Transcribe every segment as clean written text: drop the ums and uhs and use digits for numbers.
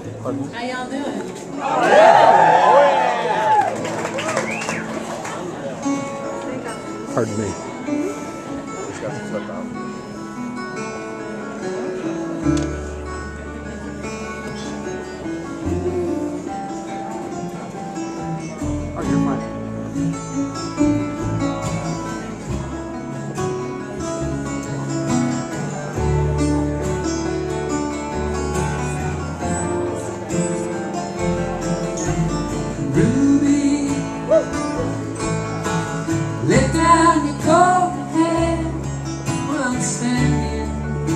Pardon? How y'all doing? Pardon me. Just got to flip out. Oh, you're fine. Let down your coat head while I'm standing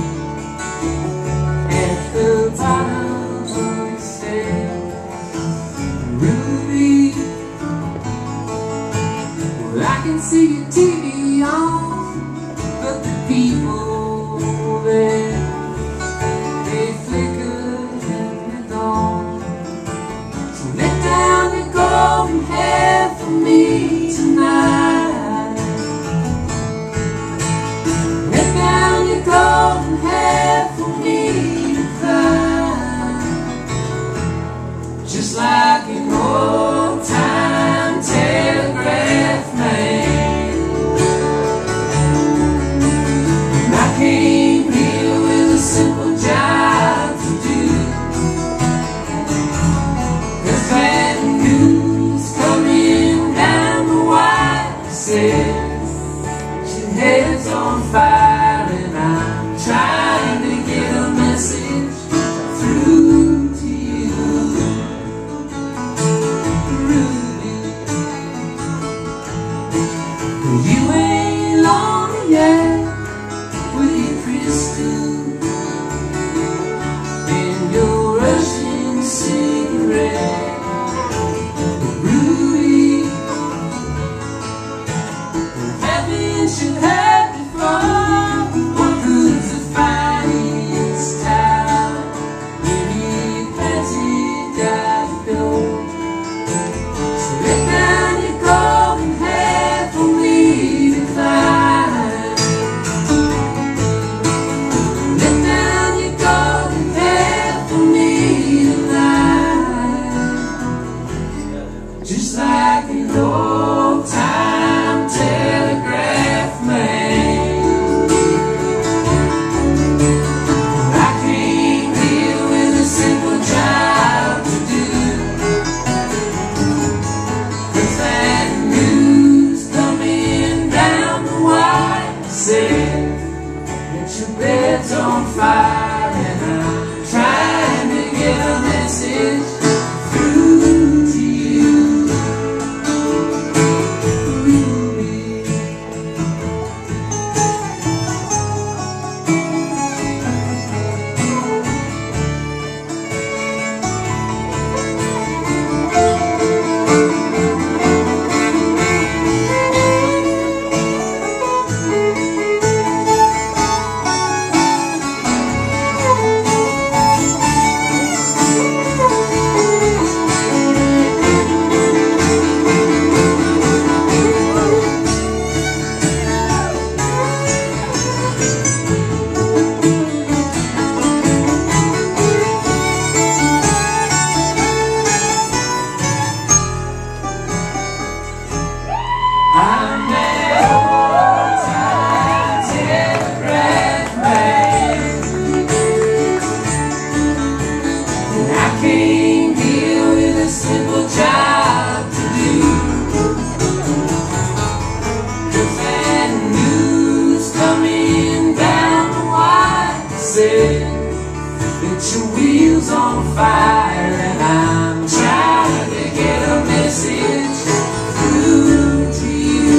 at the bottom of the stairs. Ruby, well, I can see your TV on, but the people there, they flicker and they're gone. So let down your golden hair for me tonight. Golden hair for me to climb, just like an old-time telegraph man. And I came here with a simple job to do. There's bad news coming down the wire, says your head's on fire. Trying to get a message through to you, Ruby. You ain't lonely yet with your crystal and your Russian cigarette, Ruby. Haven't you heard before? Just like an old-time telegraph man. I came here with a simple job to do. Cause that news coming down the wire said that your bed's on fire, and I'm trying to get a message through to you. That your wheels on fire, and I'm trying to get a message through to you.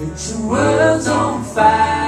Set your world's on fire.